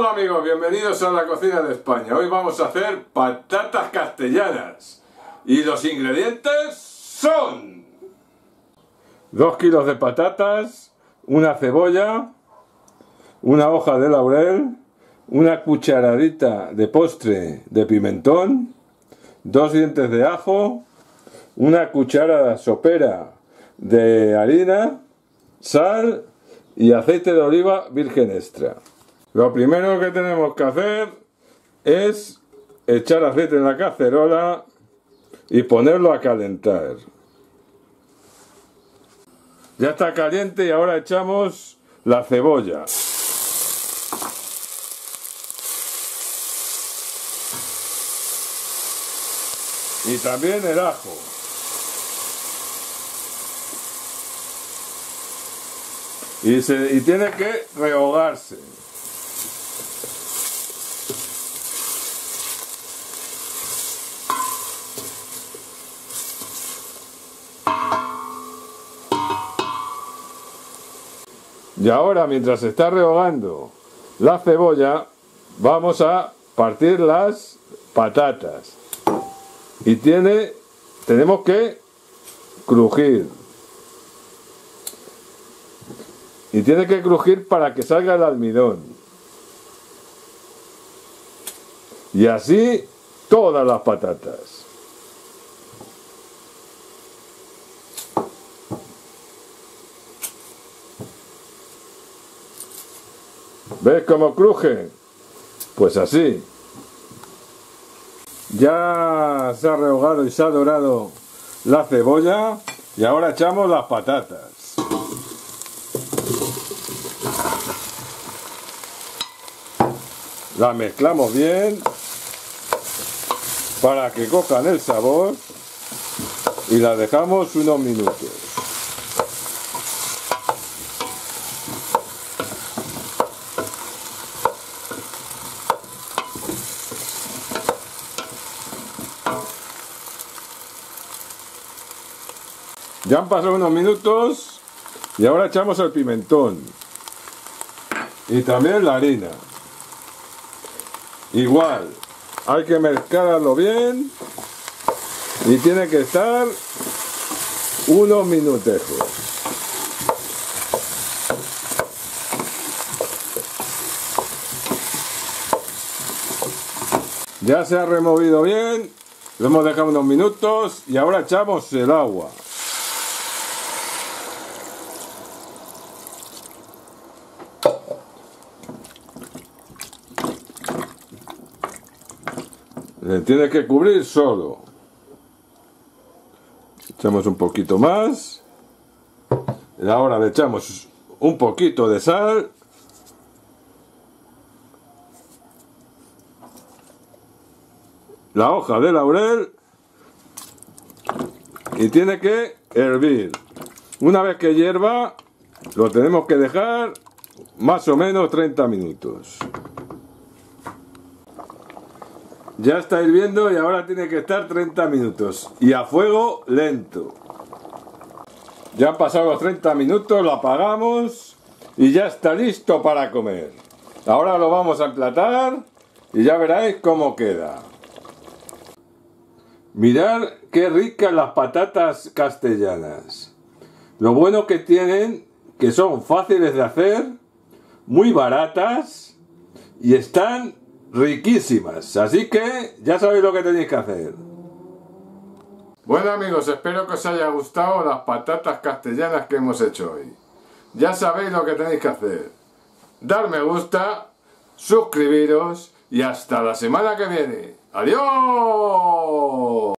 Hola amigos, bienvenidos a la cocina de España. Hoy vamos a hacer patatas castellanas. Y los ingredientes son 2 kilos de patatas, una cebolla, una hoja de laurel, una cucharadita de postre de pimentón, 2 dientes de ajo, una cucharada sopera de harina, sal y aceite de oliva virgen extra. Lo primero que tenemos que hacer es echar aceite en la cacerola y ponerlo a calentar. Ya está caliente y ahora echamos la cebolla. Y también el ajo. Y tiene que rehogarse. Y ahora, mientras se está rehogando la cebolla, vamos a partir las patatas. Y tenemos que crujir. Y tiene que crujir para que salga el almidón. Y así todas las patatas. ¿Ves cómo cruje? Pues así. Ya se ha rehogado y se ha dorado la cebolla y ahora echamos las patatas. Las mezclamos bien para que cojan el sabor y las dejamos unos minutos. Ya han pasado unos minutos y ahora echamos el pimentón y también la harina. Igual, hay que mezclarlo bien y tiene que estar unos minutejos. Ya se ha removido bien, lo hemos dejado unos minutos y ahora echamos el agua. Le tiene que cubrir solo. Echamos un poquito más. Y ahora le echamos un poquito de sal. La hoja de laurel. Y tiene que hervir. Una vez que hierva, lo tenemos que dejar más o menos 30 minutos. Ya está hirviendo y ahora tiene que estar 30 minutos y a fuego lento. Ya han pasado los 30 minutos, lo apagamos y ya está listo para comer. Ahora lo vamos a emplatar y ya veréis cómo queda. Mirad qué ricas las patatas castellanas. Lo bueno que tienen, que son fáciles de hacer, muy baratas y están riquísimas, así que ya sabéis lo que tenéis que hacer. Bueno amigos, espero que os haya gustado las patatas castellanas que hemos hecho hoy. Ya sabéis lo que tenéis que hacer. Dar me gusta, suscribiros y hasta la semana que viene. ¡Adiós!